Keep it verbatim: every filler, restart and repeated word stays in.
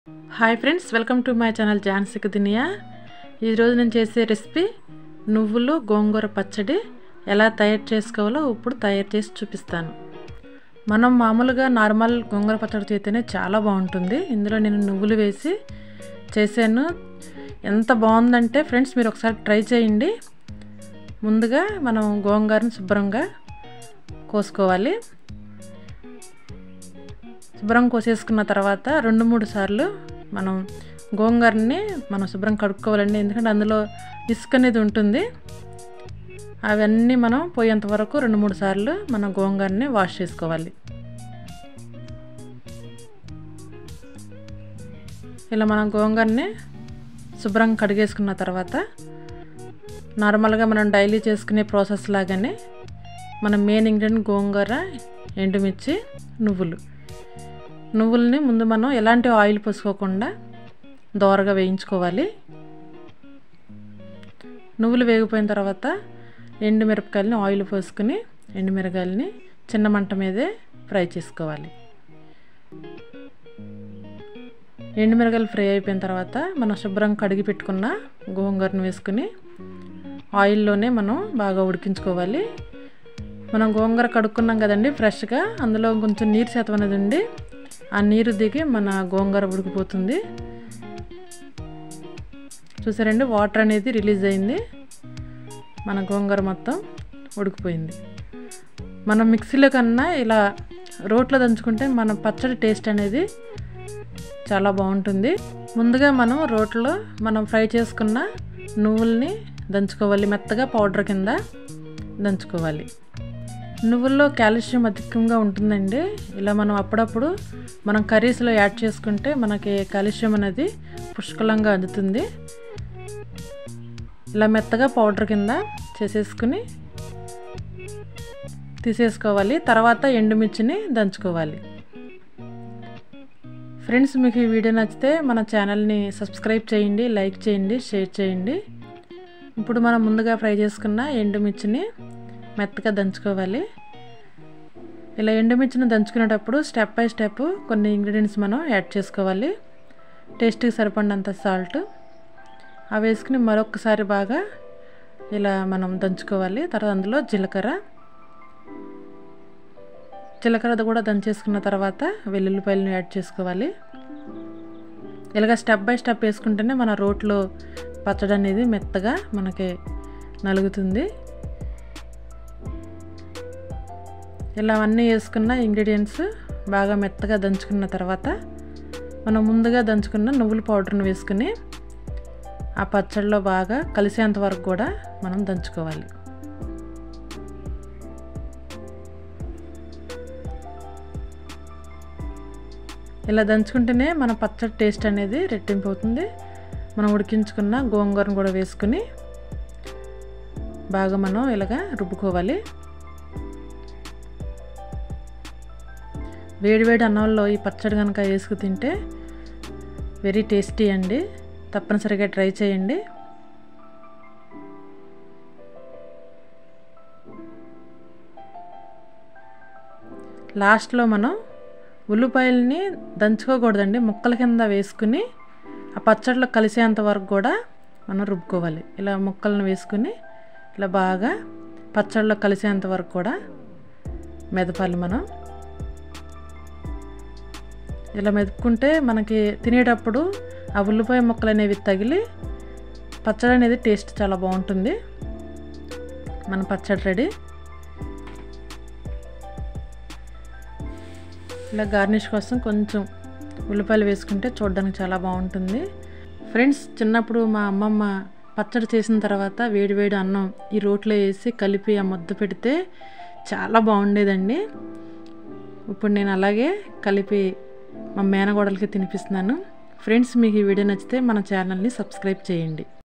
Hi friends, welcome to my channel Jhansi Duniya. ఈరోజు నేను చేసే రెసిపీ నువ్వులు గోంగూర పచ్చడి ఎలా తయారు చేసుకోవాలో ఇప్పుడు తయారు చేసి చూపిస్తాను. మనం మామూలుగా నార్మల్ గోంగూర పచ్చడి చేస్తేనే చాలా బాగుంటుంది. ఇందులో నేను నువ్వులు వేసి చేశాను. ఎంత బాగుందంటే ఫ్రెండ్స్, మీరు ఒకసారి ట్రై చేయండి. ముందుగా మనం గోంగూరను శుభ్రంగా కోసుకోవాలి. శుభ్రం కోసేసుకున్న తర్వాత రెండు మూడు సార్లు మనం గోంగూరని మనం శుభ్రం కడుక్కోవాలండి. ఎందుకంటే అందులో ఇసుక అనేది ఉంటుంది. అవన్నీ మనం పోయేంత వరకు రెండు మూడు సార్లు మనం గోంగూరని వాష్ చేసుకోవాలి. ఇలా మనం గోంగూరని శుభ్రం కడిగేసుకున్న తర్వాత నార్మల్గా మనం డైలీ చేసుకునే ప్రాసెస్ లాగానే మన మెయిన్ ఇంగ్రీడియంట్ గోంగూర, ఎండుమిర్చి, నువ్వులు నువ్వుల్ని ముందు మనం ఎలాంటి ఆయిల్ పోసుకోకుండా దోరగా వేయించుకోవాలి. నువ్వులు వేగిపోయిన తర్వాత ఎండు మిరపకాయలని ఆయిల్ పోసుకుని ఎండు మిరపకాయలని చిన్న మంట మీదే ఫ్రై చేసుకోవాలి. ఎండు మిరపకాయలు ఫ్రై అయిపోయిన తర్వాత మనం శుభ్రం కడిగి పెట్టుకున్న గోంగూరను వేసుకుని ఆయిల్లోనే మనం బాగా ఉడికించుకోవాలి. మనం గోంగూర కడుక్కున్నాం కదండి ఫ్రెష్గా, అందులో కొంచెం నీరు శాతం అనేది ఉండి ఆ నీరు దిగి మన గోంగూర ఉడికిపోతుంది. చూసారండి, వాటర్ అనేది రిలీజ్ అయింది. మన గోంగూర మొత్తం ఉడికిపోయింది. మనం మిక్సీలో కన్నా ఇలా రోట్లో దంచుకుంటే మన పచ్చడి టేస్ట్ అనేది చాలా బాగుంటుంది. ముందుగా మనం రోట్లో మనం ఫ్రై చేసుకున్న నువ్వుల్ని దంచుకోవాలి. మెత్తగా పౌడర్ కింద దంచుకోవాలి. నువ్వుల్లో కాల్షియం అధికంగా ఉంటుందండి. ఇలా మనం అప్పుడప్పుడు మనం కర్రీస్లో యాడ్ చేసుకుంటే మనకి కాల్షియం అనేది పుష్కలంగా అందుతుంది. ఇలా మెత్తగా పౌడర్ కింద చేసేసుకుని తీసేసుకోవాలి. తర్వాత ఎండుమిర్చిని దంచుకోవాలి. ఫ్రెండ్స్, మీకు ఈ వీడియో నచ్చితే మన ఛానల్ని సబ్స్క్రైబ్ చేయండి, లైక్ చేయండి, షేర్ చేయండి. ఇప్పుడు మనం ముందుగా ఫ్రై చేసుకున్న ఎండుమిర్చిని మెత్తగా దంచుకోవాలి. ఇలా ఎండుమిర్చిని దంచుకునేటప్పుడు స్టెప్ బై స్టెప్ కొన్ని ఇంగ్రీడియంట్స్ మనం యాడ్ చేసుకోవాలి. టేస్ట్కి సరిపడినంత సాల్ట్ అవి వేసుకుని మరొకసారి బాగా ఇలా మనం దంచుకోవాలి. తర్వాత అందులో జీలకర్ర జీలకర్ర కూడా దంచేసుకున్న తర్వాత వెల్లుల్లిపాయలను యాడ్ చేసుకోవాలి. ఇలాగ స్టెప్ బై స్టెప్ వేసుకుంటేనే మన రోట్లో పచ్చడి అనేది మెత్తగా మనకి నలుగుతుంది. ఇలా అన్నీ వేసుకున్న ఇంగ్రీడియంట్స్ బాగా మెత్తగా దంచుకున్న తర్వాత మనం ముందుగా దంచుకున్న నువ్వుల పౌడర్ని వేసుకుని ఆ పచ్చడిలో బాగా కలిసేంత వరకు కూడా మనం దంచుకోవాలి. ఇలా దంచుకుంటేనే మన పచ్చడి టేస్ట్ అనేది రెట్టింపు అవుతుంది. మనం ఉడికించుకున్న గోంగూరను కూడా వేసుకుని బాగా మనం ఇలాగా రుబ్బుకోవాలి. వేడివేడి అన్నంలో ఈ పచ్చడి కనుక వేసుకు తింటే వెరీ టేస్టీ అండి. తప్పనిసరిగా ట్రై చేయండి. లాస్ట్లో మనం ఉల్లిపాయలని దంచుకోకూడదండి, ముక్కల కింద వేసుకుని ఆ పచ్చడిలో కలిసేంత వరకు కూడా మనం రుబ్బుకోవాలి. ఇలా ముక్కలను వేసుకుని ఇలా బాగా పచ్చడిలో కలిసేంత వరకు కూడా మెదపాలి. మనం ఇలా మెదుపుకుంటే మనకి తినేటప్పుడు ఆ ఉల్లిపాయ ముక్కలు అనేవి తగిలి పచ్చడి అనేది టేస్ట్ చాలా బాగుంటుంది. మన పచ్చడి రెడీ. ఇలా గార్నిష్ కోసం కొంచెం ఉల్లిపాయలు వేసుకుంటే చూడడానికి చాలా బాగుంటుంది. ఫ్రెండ్స్, చిన్నప్పుడు మా అమ్మమ్మ పచ్చడి చేసిన తర్వాత వేడి వేడి అన్నం ఈ రోట్లో వేసి కలిపి ఆ ముద్ద పెడితే చాలా బాగుండేదండి. ఇప్పుడు నేను అలాగే కలిపి మా మేనగోడలకి తినిపిస్తున్నాను. ఫ్రెండ్స్, మీకు ఈ వీడియో నచ్చితే మన ఛానల్ని సబ్స్క్రైబ్ చేయండి.